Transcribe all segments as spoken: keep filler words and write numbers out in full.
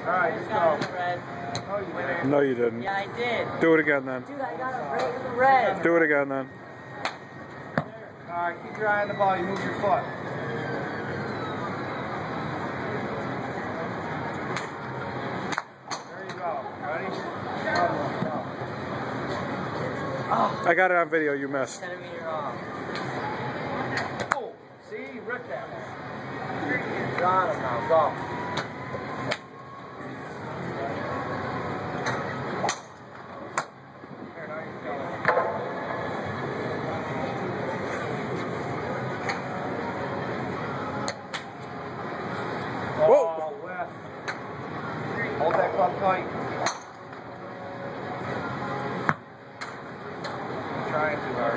Alright, let's go. Oh, you did. No, you didn't. Yeah, I did. Do it again then. Dude, I got a right in the red. Do it again then. Alright, keep your eye on the ball. You move your foot. There you go. Ready? Go, go. Oh. I got it on video. You missed. Centimeter off. Oh, see? You ripped that one. You're on him now. Go. Here, now you go. Whoa. Oh, left. Hold that club tight. I'm trying too hard.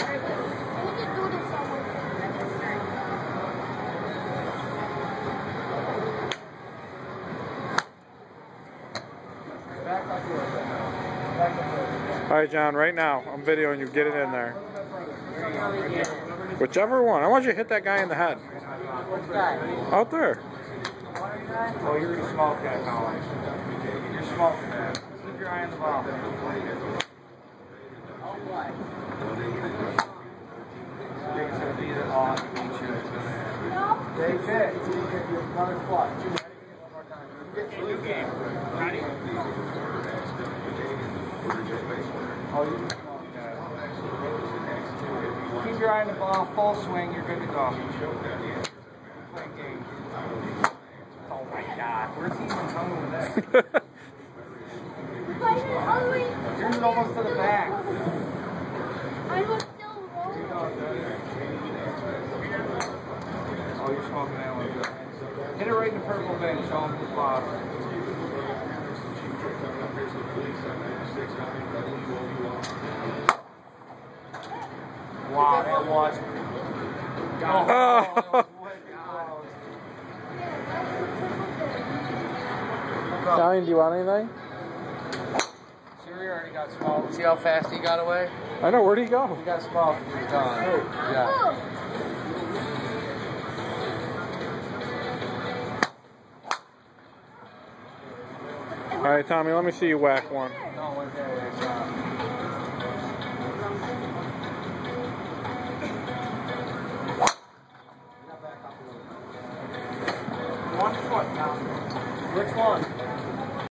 Back up a little bit now. Back up a little bit. All right, John. Right now, I'm videoing you. Get it in there. A little bit further. There you go. Whichever one. I want you to hit that guy in the head. Which guy? Out there. Oh, you're going to smoke that, Colin. You're smoking that. Keep your eye on the ball. Oh, what? It's going to be the on the beach. That's it. Another flush. New game. Ready? Oh, you can smoke that. Keep your eye on the ball. Full swing. You're good to go. Playing game. Oh my God, where's he even coming with that? Yours is almost to the back. I was still rolling. Oh, you're smoking that one. Good. Hit it right in the purple vein. Show him who's boss. Wow, that was. God, Oh. that was way too close. Italian, do you want anything? Siri already got smoked. See how fast he got away? I know. Where'd he go? He got smoked. He was gone. Yeah. All right, Tommy. Let me see you whack one. No, one day. It's, uh, One foot now. Which one?